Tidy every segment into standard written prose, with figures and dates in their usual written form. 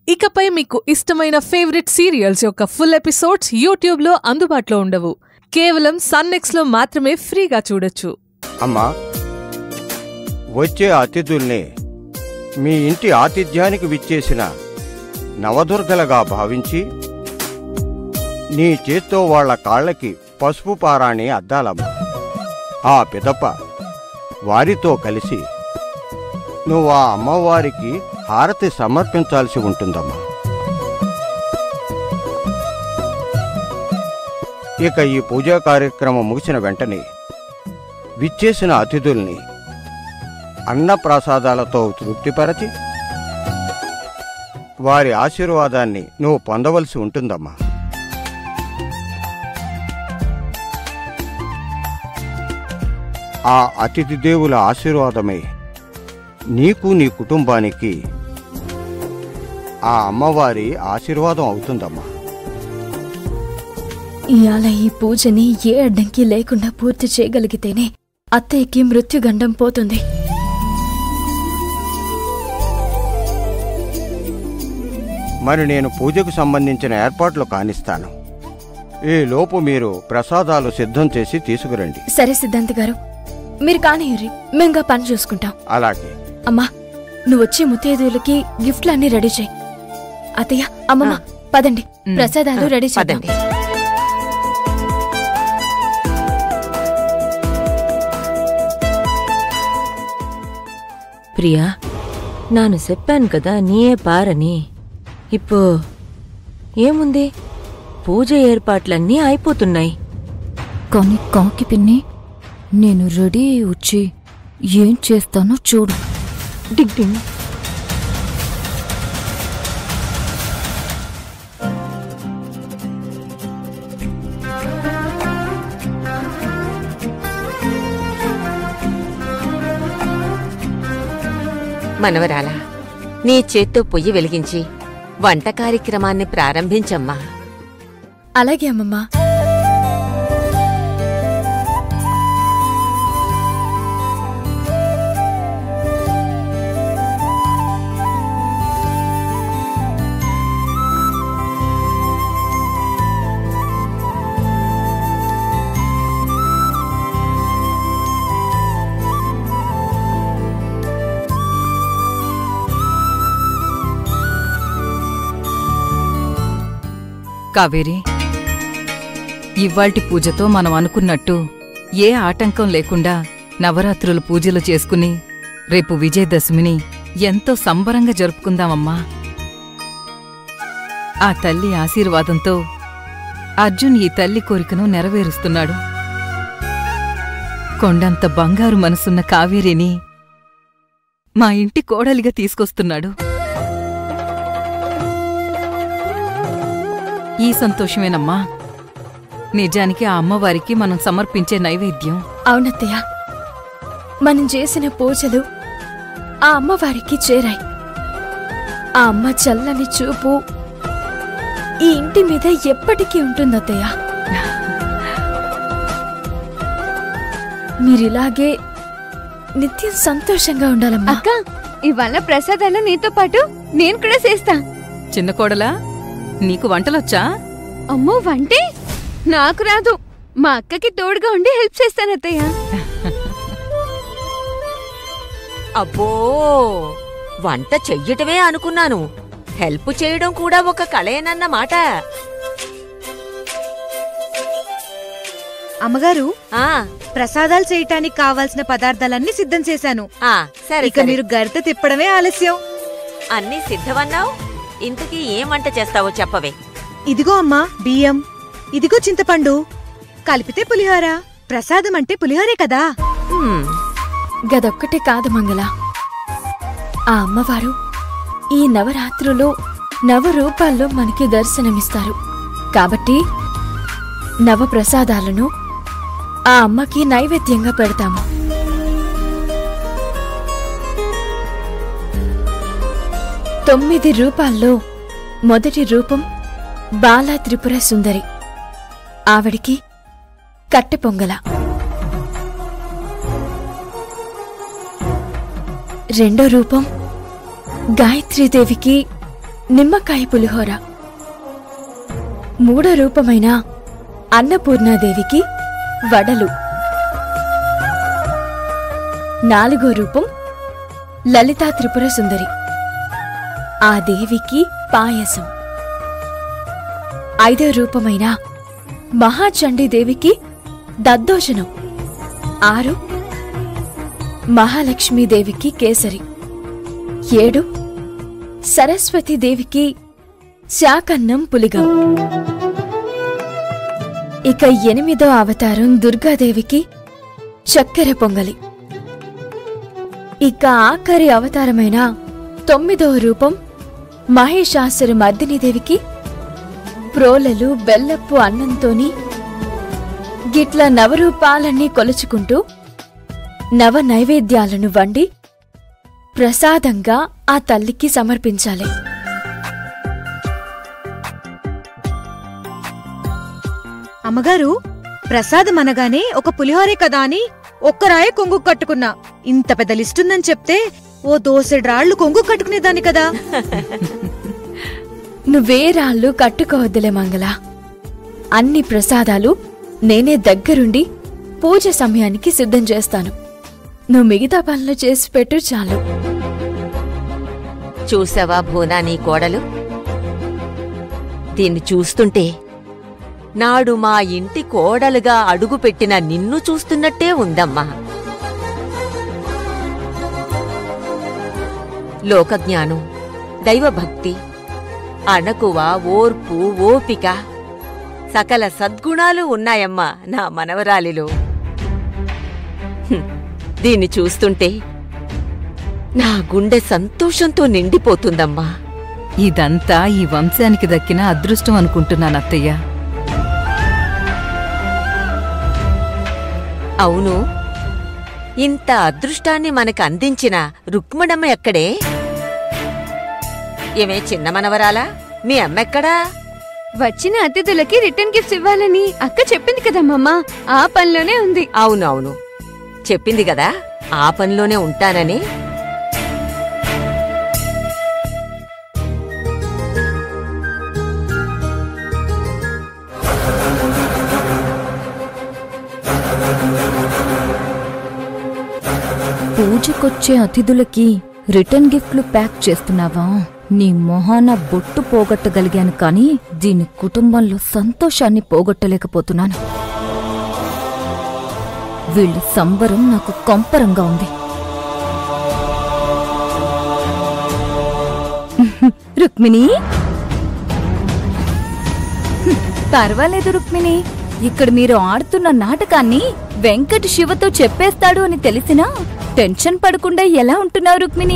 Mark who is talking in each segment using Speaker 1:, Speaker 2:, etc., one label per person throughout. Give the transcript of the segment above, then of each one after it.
Speaker 1: ఇకపై మీకు ఇష్టమైన ఫేవరెట్ సీరియల్స్ యొక్క ఫుల్ ఎపిసోడ్స్ యూట్యూబ్లో అందుబాటులో ఉండవు. కేవలం సన్నెక్స్లో మాత్రమే ఫ్రీగా చూడొచ్చు.
Speaker 2: అమ్మా, వచ్చే అతిథుల్ని మీ ఇంటి ఆతిథ్యానికి విచ్చేసిన నవదుర్గలుగా భావించి నీ చేత్తో వాళ్ల కాళ్ళకి పసుపు పారాణి అద్దాలమ్మా. ఆ పిదప వారితో కలిసి నువ్వు ఆ అమ్మవారికి హారతి సమర్పించాల్సి ఉంటుందమ్మా. ఇక ఈ పూజా కార్యక్రమం ముగిసిన వెంటనే విచ్చేసిన అతిథుల్ని అన్నప్రసాదాలతో తృప్తిపరచి వారి ఆశీర్వాదాన్ని నువ్వు పొందవలసి ఉంటుందమ్మా. ఆ అతిథి దేవుల ఆశీర్వాదమే నీకు నీ కుటుంబానికి ఆ అమ్మవారి ఆశీర్వాదం అవుతుందమ్మా.
Speaker 3: ఇవాళ ఈ పూజని ఏ అడ్డంకి లేకుండా పూర్తి చేయగలిగితేనే అత్తయ్యకి మృత్యుగండం పోతుంది.
Speaker 2: మరి నేను పూజకు సంబంధించిన ఏర్పాట్లు కానిస్తాను. ఈ లోపు మీరు ప్రసాదాలు సిద్ధం చేసి తీసుకురండి.
Speaker 3: సరే సిద్ధాంతి గారు, మీరు కానియ్యరి, మేంగా పని చూసుకుంటాం.
Speaker 2: అలాగే.
Speaker 3: అమ్మా, నువ్వొచ్చే ముత్తైదువులకి గిఫ్ట్లన్నీ రెడీ చేయి. అత్తయ్య, అమ్మమ్మ, పదండి, ప్రసాదాలు రెడీ చేద్దాం.
Speaker 4: ప్రియా, నాను చెప్పాను కదా నీయే పారని. ఇప్పు ఏముంది, పూజ ఏర్పాట్లన్నీ అయిపోతున్నాయి.
Speaker 5: కానీ కాకి పిన్ని, నేను రెడీ వచ్చి ఏం చేస్తానో చూడు.
Speaker 4: డింగ్ డింగ్. మనవరాలా, నీ చేత్తో పొయ్యి వెలిగించి వంట కార్యక్రమాన్ని ప్రారంభించమ్మా.
Speaker 3: అలాగే అమ్మమ్మా.
Speaker 6: కావేరి, ఇవ్వాల్టి పూజతో మనం అనుకున్నట్టు ఏ ఆటంకం లేకుండా నవరాత్రులు పూజలు చేసుకుని రేపు విజయదశమిని ఎంతో సంబరంగా జరుపుకుందామమ్మా. ఆ తల్లి ఆశీర్వాదంతో అర్జున్ ఈ తల్లి కోరికను నెరవేరుస్తున్నాడు. కొండంత బంగారు మనసున్న కావేరిని మా ఇంటి కోడలిగా తీసుకొస్తున్నాడు. ఈ సంతోషమేనమ్మా నిజానికి ఆ అమ్మవారికి మనం సమర్పించే నైవేద్యం.
Speaker 3: అవునత్తయ్య, మనం చేసిన పూజలు ఆ అమ్మవారికి చేరాయి. ఆ అమ్మ చల్లని చూపు ఈ ఇంటి మీద ఎప్పటికీ ఉంటుందత్తయ్య. మీరిలాగే నిత్యం సంతోషంగా ఉండాలమ్మా.
Speaker 7: అక్క, ఇవాళ ప్రసాదాలు నీతో పాటు నేను కూడా చేస్తా.
Speaker 6: చిన్న కోడలా, నీకు వంటలొచ్చా?
Speaker 7: అమ్మో, వంటే నాకు రాదు. మా అక్కకి తోడుగా ఉండి హెల్ప్ చేస్తానత్తయ్య.
Speaker 4: అబ్బో, వంట చెయ్యటమే అనుకున్నాను. హెల్ప్ చేయడం కూడా ఒక కళేనన్నమాట.
Speaker 8: అమ్మగారు,
Speaker 4: ఆ
Speaker 8: ప్రసాదాలు చేయటానికి కావాల్సిన పదార్థాలన్నీ సిద్ధం చేశాను.
Speaker 4: సరే,
Speaker 8: ఇక మీరు గరిట తిప్పడమే ఆలస్యం.
Speaker 4: అన్నీ సిద్ధమన్నావు. ఇంతకీ ఏం వంట చేస్తావో చెప్పవే.
Speaker 8: ఇదిగో అమ్మా బియ్యం, ఇదిగో చింతపండు, కలిపితే పులిహోర. ప్రసాదం అంటే పులిహోరే కదా.
Speaker 3: గదొక్కటే కాదు మంగళ, ఆ అమ్మవారు ఈ నవరాత్రులో నవరూపాల్లో మనకి దర్శనమిస్తారు. కాబట్టి నవప్రసాదాలను ఆ అమ్మకి నైవేద్యంగా పెడతాము. తొమ్మిది రూపాల్లో మొదటి రూపం బాలా త్రిపుర సుందరి. ఆవిడికి కట్టె పొంగల. రెండో రూపం గాయత్రీదేవికి నిమ్మకాయ పులిహోర. మూడో రూపమైన అన్నపూర్ణాదేవికి వడలు. నాలుగో రూపం లలితా త్రిపుర సుందరి, ఆ దేవికి పాయసం. ఐదో రూపమైన మహాచండీదేవికి దద్దోజనం. 6 మహాలక్ష్మీదేవికి కేసరి. 7 సరస్వతీదేవికి శాకన్నం పులిగం. ఇక 8వ అవతారం దుర్గాదేవికి చక్కెర పొంగలి. ఇక ఆఖరి అవతారమైన 9వ రూపం మహేషాసుర మర్దినీదేవికి ప్రోలలు బెల్లప్పు అన్నంతోని గిట్ల నవరూపాలన్నీ కొలుచుకుంటూ నవ నైవేద్యాలను వండి ప్రసాదంగా ఆ తల్లికి సమర్పించాలి.
Speaker 8: అమ్మగారు, ప్రసాదం అనగానే ఒక పులిహోరే కదా అని ఒక్కరాయే కొంగు కట్టుకున్నా. ఇంత పెద్ద లిస్టుందని చెప్తే ఓ దోసెడ్రాళ్లు కొంగు కట్టుకునేదాన్ని కదా.
Speaker 3: నువ్వే రాళ్ళు కట్టుకోవద్దులే మంగళ. అన్ని ప్రసాదాలు నేనే దగ్గరుండి పూజ సమయానికి సిద్ధం చేస్తాను. నువ్వు మిగతా పనులు చేసి పెట్టు చాలు.
Speaker 4: చూసావా భూనా నీ కోడలు? దీన్ని చూస్తుంటే నాడు మా ఇంటి కోడలుగా అడుగుపెట్టిన నిన్ను చూస్తున్నట్టే ఉందమ్మా. లోకజ్ఞానం, దైవభక్తి, అణకువ, ఓర్పు, ఓపిక, సకల సద్గుణాలు ఉన్నాయమ్మా నా మనవరాలిలో. దీన్ని చూస్తుంటే నా గుండె సంతోషంతో నిండిపోతుందమ్మా.
Speaker 6: ఇదంతా ఈ వంశానికి దక్కిన అదృష్టం అనుకుంటున్నానత్తయ్య.
Speaker 4: అవును, ఇంత అదృష్టాన్ని మనకు అందించిన రుక్మణమ్మ ఎక్కడే? ఏమే చిన్న మనవరాలా, మీ అమ్మెక్కడా?
Speaker 7: వచ్చిన అతిథులకి రిటర్న్ గిఫ్ట్స్ ఇవ్వాలని అక్క చెప్పింది కదమ్మా, ఆ పనిలోనే ఉంది.
Speaker 4: అవునవును, చెప్పింది కదా ఆ పనిలోనే ఉంటానని.
Speaker 5: పూజకొచ్చే అతిథులకి రిటర్న్ గిఫ్ట్లు ప్యాక్ చేస్తున్నావా? నీ మొహాన బొట్టు పోగొట్టగలిగాను కానీ దీని కుటుంబంలో సంతోషాన్ని పోగొట్టలేకపోతున్నాను. వీళ్ళ సంబరం నాకు కంపరంగా ఉంది. రుక్మిణి, పర్వాలేదు రుక్మిణి. ఇక్కడ మీరు ఆడుతున్న నాటకాన్ని వెంకట్ శివతో చెప్పేస్తాడు అని తెలిసినా టెన్షన్ పడకుండా ఎలా ఉంటున్నావు రుక్మిణి?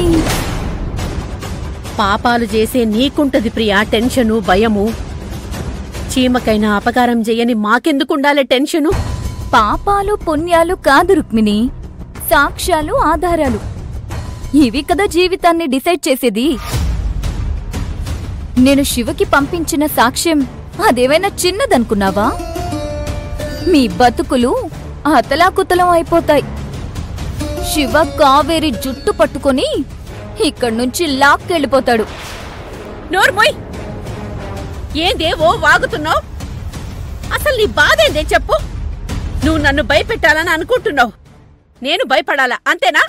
Speaker 9: పాపాలు చేసే నీకుంటది ప్రియా టెన్షను, భయము. చీమకైనా అపకారం చేయని మాకెందుకుండాలే టెన్షను?
Speaker 5: పాపాలు పుణ్యాలు కాదు రుక్మిణి, సాక్ష్యాలు, ఆధారాలు. ఇవి కదా జీవితాన్ని డిసైడ్ చేసేది. నేను శివకి పంపించిన సాక్ష్యం అదేమైనా చిన్నదనుకున్నావా? మీ బతుకులు అతలాకుతలం అయిపోతాయి. శివ కావేరి జుట్టు పట్టుకొని ఇక్కడ్నుంచి లాక్కెళ్ళిపోతాడు.
Speaker 9: నోర్మోయ్, ఏందేవో వాగుతున్నావు? అసలు నీ బాధేందే చెప్పు. నువ్వు నన్ను భయపెట్టాలని అనుకుంటున్నావు, నేను భయపడాలా అంతేనా?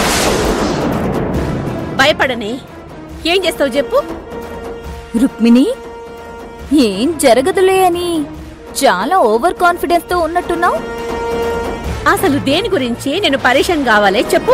Speaker 9: భయపడని ఏం చేస్తావు చెప్పు?
Speaker 5: రుక్మిణి, ఏం జరగదులే అని చాలా ఓవర్ కాన్ఫిడెన్స్ తో ఉన్నట్టున్నావు.
Speaker 9: అసలు దేని గురించి నేను పరేషాన్ కావాలే చెప్పు?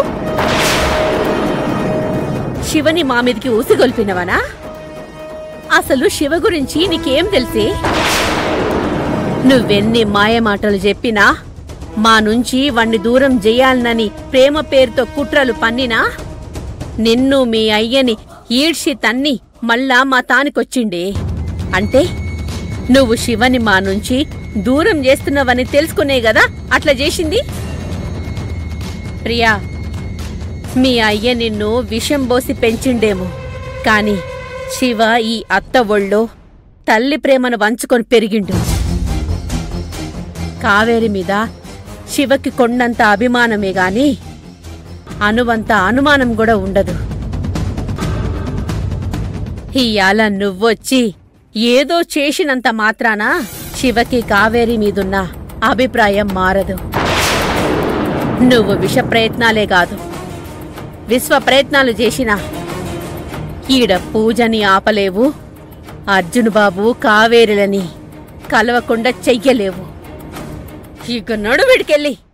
Speaker 9: శివని మా మీదకి ఊసిగొల్పినవనా? అసలు శివ గురించి నీకేం తెలిసి? నువ్వెన్ని మాయమాటలు చెప్పినా, మా నుంచి వాణ్ణి దూరం చెయ్యాలనని ప్రేమ పేరుతో కుట్రలు పన్నినా, నిన్ను మీ అయ్యని ఈడ్చి తన్ని మళ్ళా మా తానికొచ్చిండే. అంటే నువ్వు శివని మా నుంచి దూరం చేస్తున్నావని తెలుసుకునే గదా అట్లా చేసింది. ప్రియా, మీ అయ్య నిన్ను విషం పోసి పెంచిండేమో, కాని శివ ఈ అత్త ఒళ్ళో తల్లి ప్రేమను వంచుకొని పెరిగిండు. కావేరి మీద శివకి కొండంత అభిమానమే గాని అణువంత అనుమానం కూడా ఉండదు. ఇయాల నువ్వొచ్చి ఏదో చేసినంత మాత్రాన శివకి కావేరి మీదున్న అభిప్రాయం మారదు. నువ్వు విష ప్రయత్నాలే కాదు, విశ్వ ప్రయత్నాలు చేసినా ఈడ పూజని ఆపలేవు, అర్జున్ బాబు కావేరులని కలవకుండా చెయ్యలేవు. ఇక నడువిడికెళ్ళి